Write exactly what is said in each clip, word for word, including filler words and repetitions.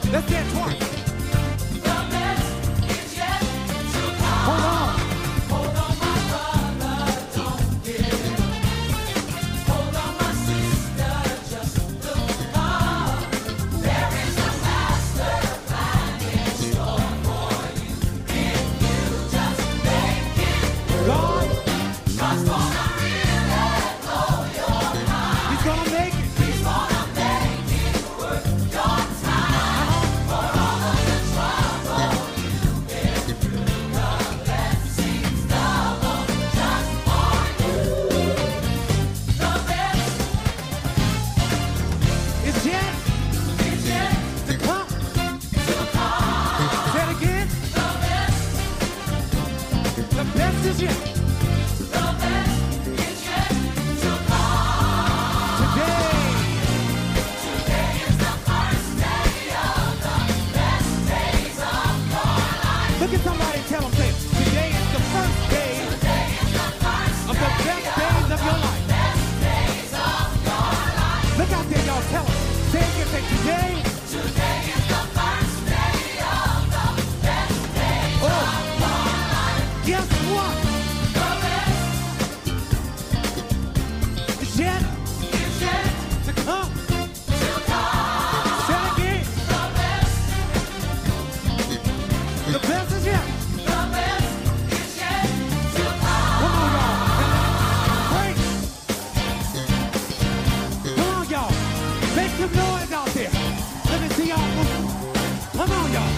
Let's say it twice. The best is yet to come. Hold on. Hold on, my brother, don't give up. Hold on, my sister, just look up. There is a master plan in store for you. If you just make it, God, God's gonna really blow your mind. He's gonna make it. He's gonna make it worth your time. For all of the trouble you've been through, the blessings double just for you. The best It's yet is yet to come. to come. Say it again. The best, The best is yet. the best is yet to come. Today. Today is the first day of the best days of your life. Look at somebody and tell them, say, today is the first day Today is the first of the best days of your life. best days of your life. Look out there, y'all. Tell them. Say it again. Say, today. Today is the first day of the best days Oh, of your life. guess what? The best It's yet is yet to come. to come. Say it again. The best, The best is yet. the best is yet to come. Come on, y'all. Great. Come on, y'all. Make some noise out there. Let me see y'all move. Come on, y'all.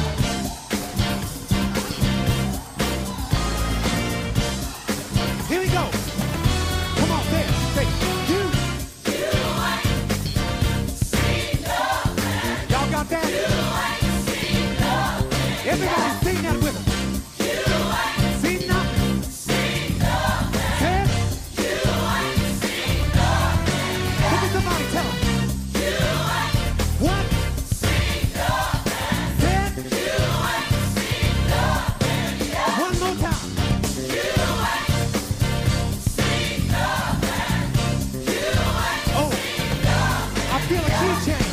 Here we go. Come on, there. Say, you. You ain't seen nothing. Y'all got that? You ain't seen nothing. Everybody sing that with us. You ain't See nothing. seen nothing. Say it. You ain't seen nothing. Look at somebody. Tell them. You ain't What? seen nothing. Say it. You ain't seen nothing yet. One more time. You ain't seen nothing. You ain't Oh, seen nothing. I feel a key change.